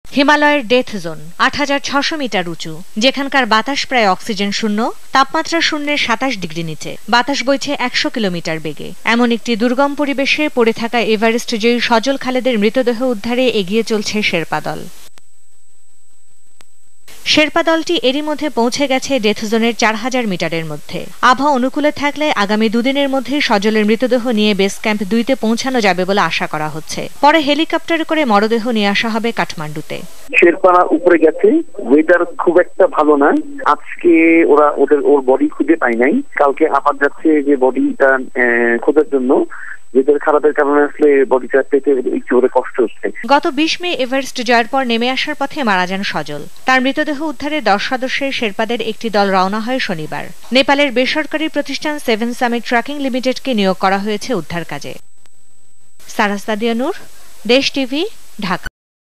হিমালয়ের death zone ৮৬০০ metre উঁচু, যেখানকার বাতাস প্রায় অক্সিজেন শূন্য, তাপমাত্রা শূন্যের ২৭ ডিগ্রি নিচে, বাতাস বইছে ১০০ কিলোমিটার বেগে। এমন একটি দুর্গম পরিবেশে পড়ে থাকা এভারেস্ট জয়ী সজল খালেদের মৃতদেহ উদ্ধারে এগিয়ে চলছে শেরপা দল। শেরপা দলটি এরই মধ্যে পৌঁছে গেছে ডেথ জোনের ৪০০০ মিটারের মধ্যে। আবহাওয়া অনুকূলে থাকলে আগামী দুদিনের মধ্যেই সজলের মৃতদেহ নিয়ে বেস ক্যাম্প ২-তে পৌঁছানো যাবে বলে আশা করা হচ্ছে। পরে হেলিকপ্টারে করে মরদেহ নিয়ে আসা হবে কাঠমান্ডুতে। শেরপা উপরে গেছে, ওয়েদার খুব একটা ভালো না। আজকে ওর বডি খুঁজে পাই নাই, কালকে আবার যাচ্ছে যে বডিটা খোঁজার জন্য। ওয়েদার খারাপের কারণে আসলে বডিটা পেতে একটু কষ্ট হচ্ছে। গত ২০ মে এভারেস্ট জয়ের পর নেমে আসার পথে মারা যান সজল। তার মৃতদেহ উদ্ধারে ১০ সদস্যের শেরপাদের একটি দল রওনা হয় শনিবার। নেপালের বেসরকারি প্রতিষ্ঠান 7 সামিট ট্র্যাকিং লিমিটেডকে নিয়োগ করা হয়েছে উদ্ধার কাজে। সারাস্তাদিয়া নূর, দেশ টিভি, ঢাকা।